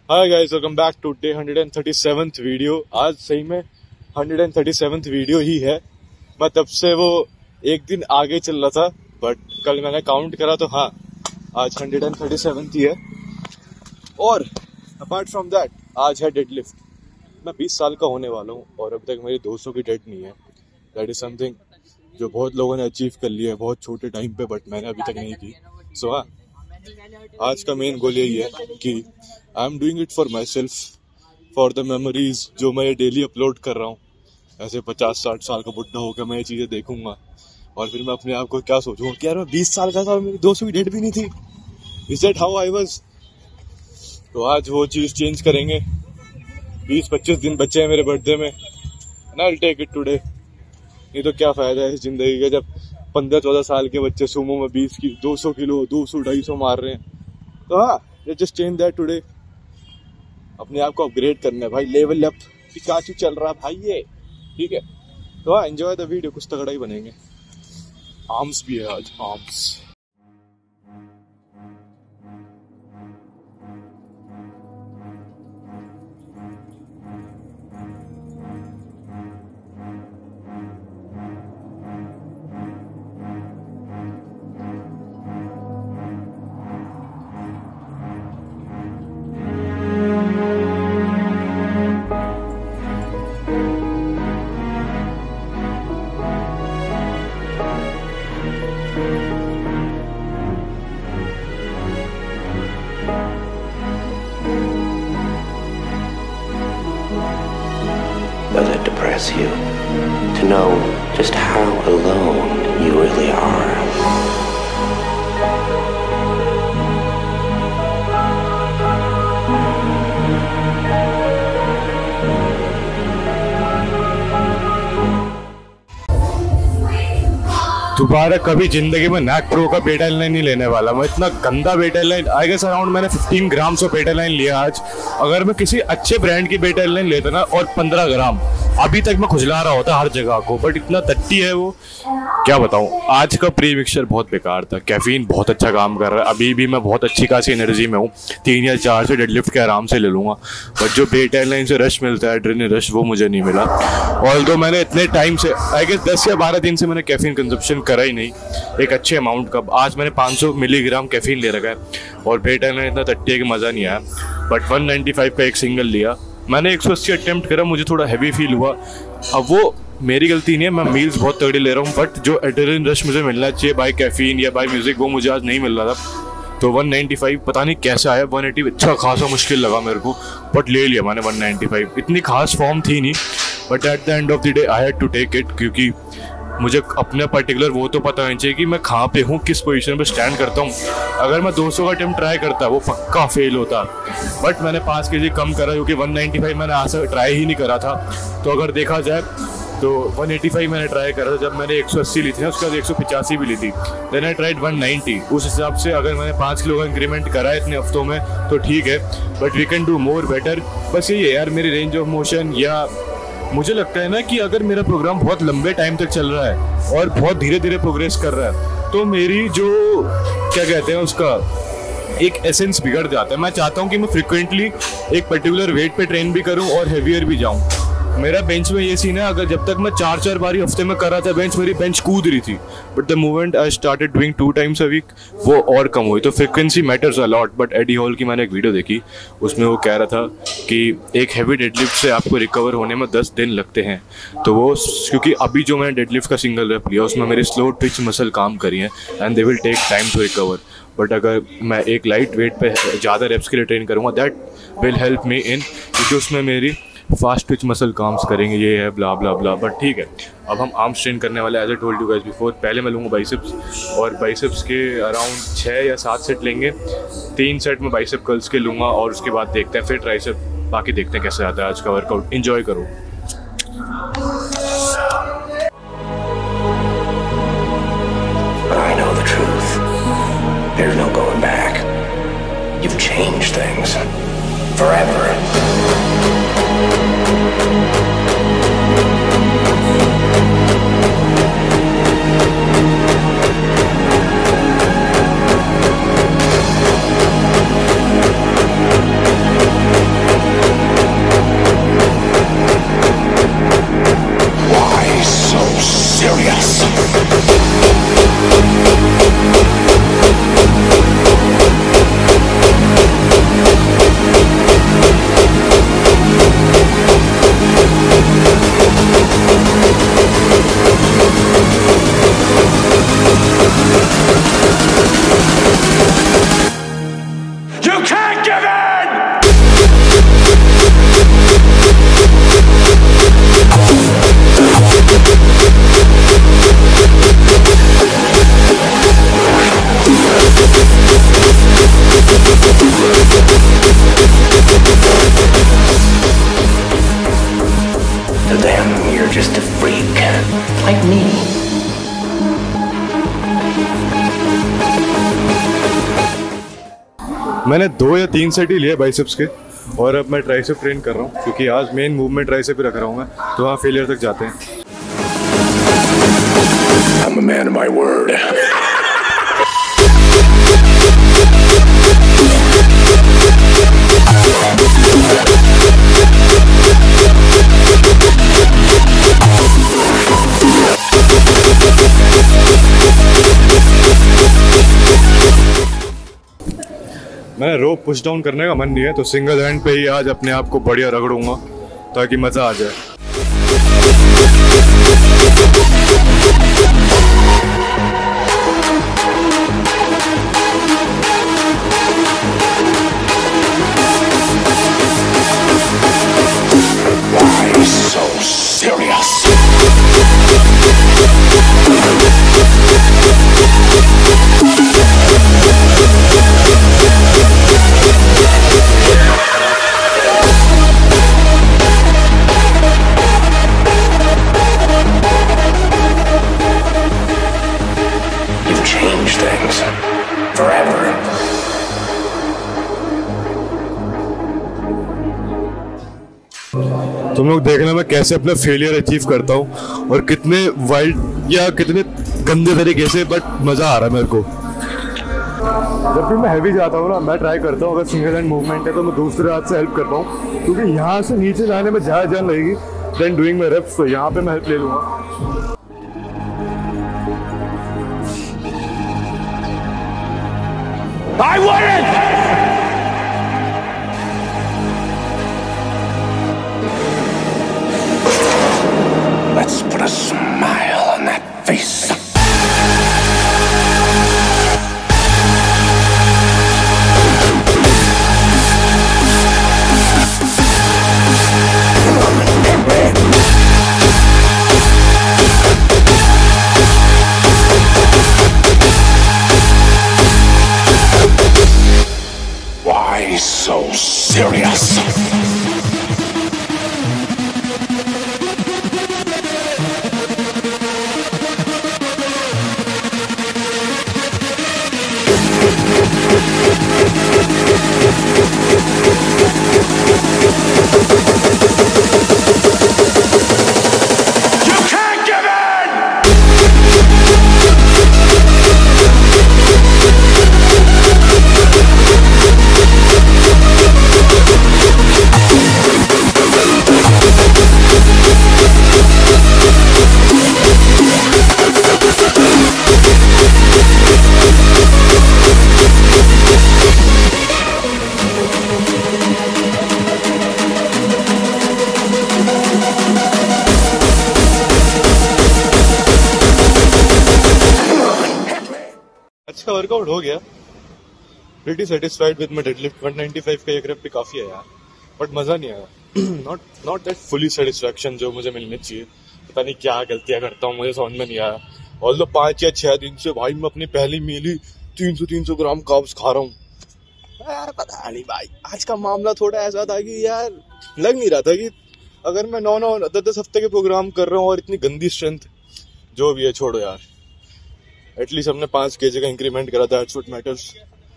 Hi guys, welcome back to day 137th video. आज सही में 137th वीडियो ही है। मैं तब से वो एक दिन आगे चल रहा था, बट कल मैंने काउंट करा तो हाँ, आज 137th ही है। और अपार्ट फ्रॉम दैट आज है डेडलिफ्ट। मैं 20 साल का होने वाला हूँ और अभी तक मेरी 200 की डेड नहीं है। दैट इज समथिंग जो बहुत लोगों ने अचीव कर लिया है बहुत छोटे टाइम पे, बट मैंने अभी तक नहीं की। सो हाँ, आज का मेन गोल यही है कि I am doing it for myself, for the memories जो मैं डेली अपलोड कर रहा हूँ। ऐसे 50-60 साल का बुढ़ा होकर मैं ये चीज़ें देखूंगा और फिर मैं अपने आप को क्या सोचूंगा कि यार मैं 20 साल का था, मेरी 200 की डेट भी नहीं थी। Is that how I was? तो आज वो चीज़ चेंज करेंगे। 20-25 दिन बचे हैं मेरे बर्थडे में, and I will take it today. नहीं तो क्या फ़ायदा है इस ज़िंदगी का जब 15-14 साल के बच्चे सुमो में 200 किलो 200-250 मार रहे हैं। तो हाँ, जस्ट चेंज दैट टुडे। अपने आप को अपग्रेड करना है भाई, लेवल अप। पिकाचू चल रहा भाई ये, ठीक है। तो हाँ, एंजॉय द वीडियो, कुछ तगड़ा ही बनेंगे। आर्म्स भी है आज, arms. Does it depress you to know just how alone you really are? दोबारा कभी जिंदगी में नैक प्रो का बेटा लाइन नहीं लेने वाला। मैं इतना गंदा बेटा लाइन, आई गेस अराउंड मैंने 15 ग्राम ऑफ बेटा लाइन लिया आज। अगर मैं किसी अच्छे ब्रांड की बेटा लाइन लेता ना और 15 ग्राम, अभी तक मैं खुजला रहा होता हर जगह को, बट इतना टट्टी है वो, क्या बताऊं। आज का प्री मिक्सचर बहुत बेकार था। कैफीन बहुत अच्छा काम कर रहा है, अभी भी मैं बहुत अच्छी खासी एनर्जी में हूँ। 3 या 4 से डेडलिफ्ट के आराम से ले लूँगा, बट जो बेटा लाइन से रश मिलता है, एड्रेनलिन रश, वो मुझे नहीं मिला। ऑल्दो मैंने इतने टाइम से, आई गेस 10 या 12 दिन से मैंने कैफीन कंजप्शन करा ही नहीं एक अच्छे अमाउंट का। आज मैंने 500 मिलीग्राम कैफीन ले रखा है और बेटा लाइन इतना टट्टी है कि मज़ा नहीं आया। बट 195 का एक सिंगल लिया मैंने। 180 अटेम्प्ट करा, मुझे थोड़ा हैवी फील हुआ। अब वो मेरी गलती नहीं है, मैं मील्स बहुत तगड़ी ले रहा हूँ, बट जो एड्रेनलिन रश मुझे मिलना चाहिए बाय कैफीन या बाय म्यूजिक, वो मुझे आज नहीं मिल रहा था। तो 195 पता नहीं कैसे आया। 180 अच्छा खासा मुश्किल लगा मेरे को, बट ले लिया मैंने 195। इतनी खास फॉर्म थी नहीं, but at the end of the day I had to take it, क्योंकि मुझे अपने पर्टिकुलर वो तो पता होना चाहिए कि मैं कहाँ पे हूँ, किस पोजीशन पे स्टैंड करता हूँ। अगर मैं 200 का अटेम्प्ट ट्राई करता वो पक्का फेल होता, बट मैंने 5 kg कम करा, क्योंकि 195 मैंने आज तक ट्राई ही नहीं करा था। तो अगर देखा जाए तो 185 मैंने ट्राई करा था जब मैंने 180 ली थी ना, उसके बाद 185 भी ली थी। Then I tried 190। उस हिसाब से अगर मैंने 5 किलो का इंक्रीमेंट करा है इतने हफ्तों में तो ठीक है, but we can do more better. बस यही है यार, मेरी रेंज ऑफ मोशन, या मुझे लगता है ना कि अगर मेरा प्रोग्राम बहुत लंबे टाइम तक चल रहा है और बहुत धीरे धीरे प्रोग्रेस कर रहा है, तो मेरी जो क्या कहते हैं उसका एक एसेंस बिगड़ जाता है। मैं चाहता हूँ कि मैं फ्रिक्वेंटली एक पर्टिकुलर वेट पे ट्रेन भी करूँ और हेवियर भी जाऊँ। मेरा बेंच में ये सीन है, अगर जब तक मैं 4-4 बारी हफ्ते में कर रहा था बेंच, मेरी बेंच कूद रही थी, but the moment I started doing 2 times a week वो और कम हुई। तो frequency matters a lot. But Eddie Hall की मैंने एक वीडियो देखी, उसमें वो कह रहा था कि एक हैवी डेडलिफ्ट से आपको रिकवर होने में 10 दिन लगते हैं। तो वो क्योंकि अभी जो मैंने डेडलिफ्ट का सिंगल रेप लिया उसमें मेरी स्लो ट्विच मसल काम करी है, and they will take time to recover. But अगर मैं एक लाइट वेट पे ज़्यादा रेप्स के लिए ट्रेन करूँगा, that will help me in, क्योंकि उसमें मेरी फास्ट ट्विच मसल काम्स करेंगे, ये है ब्ला ब्ला ब्ला। बट ठीक है, अब हम आर्म्स ट्रेन करने वाले, as I told you guys before. पहले मैं लूँगा बाइसेप्स, और बाइसेप्स के अराउंड 6 या 7 सेट लेंगे। 3 सेट में बाइसेप कर्ल्स के लूँगा, और उसके बाद देखते हैं फिर ट्राइसेप। बाकी देखते हैं कैसे आता है आज का वर्कआउट। एंजॉय करो। I know the truth. There's no going back. You've changed things forever. can't give in! To them, you're just a freak, like me. मैंने 2 या 3 सेट ही लिए बाइसेप्स के और अब मैं ट्राइसेप ट्रेन कर रहा हूँ क्योंकि आज मेन मूवमेंट ट्राइसेप ही रख रहा हूँ मैं, तो वहाँ फेलियर तक जाते हैं। I'm a man of my word. मैंने रोप पुश डाउन करने का मन नहीं है तो सिंगल हैंड पे ही आज अपने आप को बढ़िया रगड़ूंगा ताकि मजा आ जाए। Why so serious? You've changed things forever. तुम लोग देखना मैं कैसे अपना फेलियर अचीव करता हूँ और कितने वाइल्ड या कितने गंदे तरीके से, बट मजा आ रहा है मेरे को। जब भी मैं हैवी जाता हूँ ना, मैं ट्राई करता हूँ अगर सिंगल हैंड मूवमेंट है तो मैं दूसरे हाथ से हेल्प कर पाऊँ, क्योंकि यहाँ से नीचे जाने में ज़्यादा जान लगेगी देन डूइंग माई रेप्स, तो यहाँ पे मैं हेल्प ले लूँगा। I wouldn't! Let's put a smile on that face. Why so serious? You can't give in! अच्छा वर्कआउट हो गया, pretty satisfied with my deadlift. 195 का एक रेप भी काफी है यार, बट मजा नहीं आया। नॉट दैट फुली सेटिस्फैक्शन जो मुझे मिलनी चाहिए। पता नहीं क्या गलतियां करता हूँ, मुझे समझ में नहीं आया। ऑल दो 5 या 6 दिन से भाई मैं अपनी पहली मील ही 300 ग्राम कार्ब्स खा रहा हूँ। पता नहीं भाई, आज का मामला थोड़ा ऐसा था कि यार लग नहीं रहा था कि अगर मैं 9 10 हफ्ते के प्रोग्राम कर रहा हूँ और इतनी गंदी स्ट्रेंथ, जो भी है छोड़ो यार। एटलीस्ट हमने 5 kg का इंक्रीमेंट करा था, दैट्स व्हाट मैटर्स।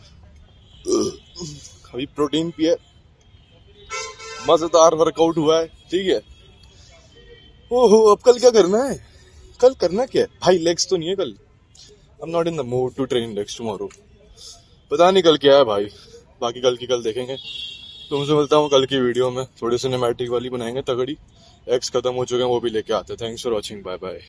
अभी प्रोटीन पिए, मजेदार वर्कआउट हुआ है, ठीक है। ओहो, अब कल क्या करना है? कल करना क्या है भाई? लेग्स तो नहीं है कल। I am not in the mood to train legs tomorrow. पता नहीं कल क्या है भाई, बाकी कल की कल देखेंगे। तुमसे मिलता हूँ कल की वीडियो में, थोड़ी सिनेमैटिक वाली बनाएंगे तगड़ी। एक्स खत्म हो चुके हैं, वो भी लेके आते हैं। Thanks for watching, bye bye.